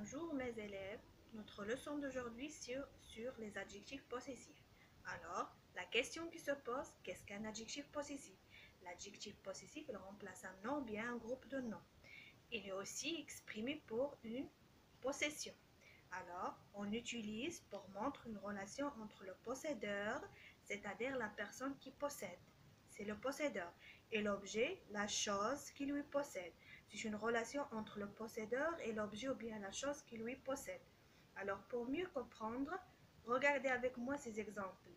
Bonjour mes élèves, notre leçon d'aujourd'hui sur les adjectifs possessifs. Alors, la question qui se pose, qu'est-ce qu'un adjectif possessif? L'adjectif possessif, il remplace un nom ou bien un groupe de noms. Il est aussi exprimé pour une possession. Alors, on utilise pour montrer une relation entre le possédeur, c'est-à-dire la personne qui possède. C'est le possédeur. Et l'objet, la chose qui lui possède. C'est une relation entre le possédeur et l'objet ou bien la chose qui lui possède. Alors, pour mieux comprendre, regardez avec moi ces exemples.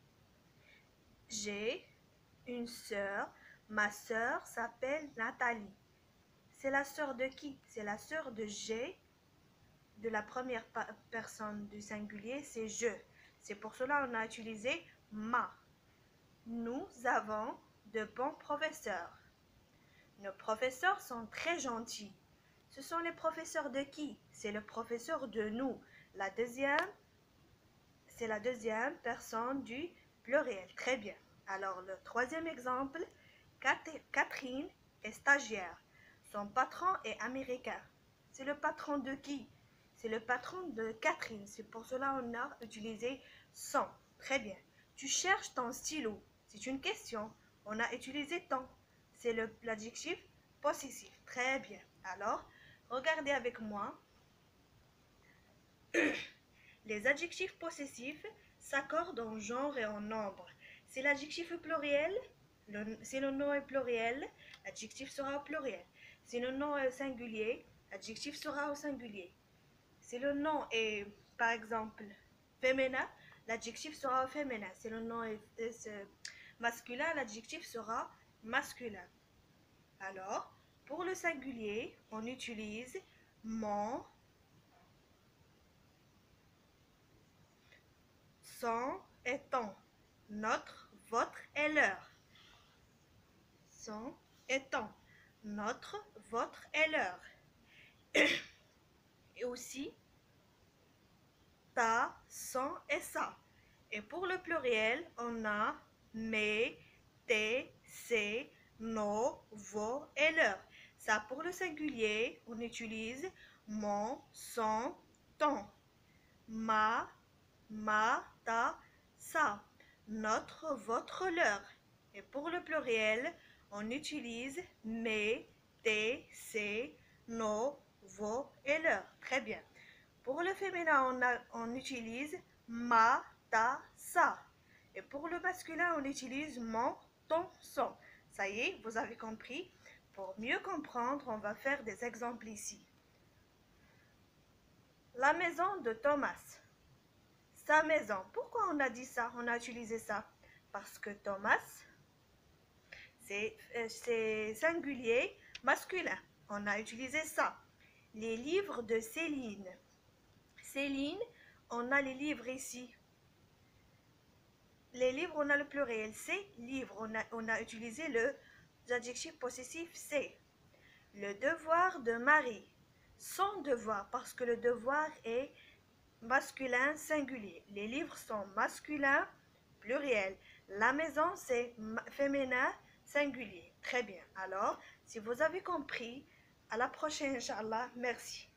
J'ai une sœur. Ma sœur s'appelle Nathalie. C'est la sœur de qui? C'est la sœur de j'ai. De la première personne du singulier, c'est je. C'est pour cela qu'on a utilisé ma. Nous avons de bons professeurs. Nos professeurs sont très gentils. Ce sont les professeurs de qui? C'est le professeur de nous. C'est la deuxième personne du pluriel. Très bien. Alors, le troisième exemple, Catherine est stagiaire. Son patron est américain. C'est le patron de qui? C'est le patron de Catherine. C'est pour cela qu'on a utilisé son. Très bien. Tu cherches ton stylo. C'est une question. On a utilisé ton. C'est l'adjectif possessif. Très bien. Alors, regardez avec moi. Les adjectifs possessifs s'accordent en genre et en nombre. C'est l'adjectif pluriel. Si le nom est pluriel, l'adjectif sera au pluriel. Si le nom est singulier, l'adjectif sera au singulier. Si le nom est, par exemple, féminin, l'adjectif sera au féminin. Si le nom est masculin, l'adjectif sera masculin. Alors, pour le singulier, on utilise mon, son et ton. Notre, votre et leur. Son et ton. Notre, votre et leur. Et aussi ta, son et sa. Et pour le pluriel, on a mes, tes, ses, nos, vos et leurs. Ça, pour le singulier, on utilise mon, son, ton. Ma, ta, sa. Notre, votre, leur. Et pour le pluriel, on utilise mes, tes, ses, nos, vos et leurs. Très bien. Pour le féminin, on utilise ma, ta, sa. Et pour le masculin, on utilise mon, ton, son. Ça y est, vous avez compris? Pour mieux comprendre, on va faire des exemples ici. La maison de Thomas. Sa maison. Pourquoi on a dit ça? On a utilisé ça? Parce que Thomas, c'est singulier masculin. On a utilisé ça. Les livres de Céline. Céline, on a les livres ici. Les livres, on a le pluriel. C'est livre. On a utilisé l'adjectif possessif c'est. Le devoir de Marie. Son devoir, parce que le devoir est masculin singulier. Les livres sont masculins pluriel. La maison, c'est féminin singulier. Très bien. Alors, si vous avez compris, à la prochaine, Inch'Allah. Merci.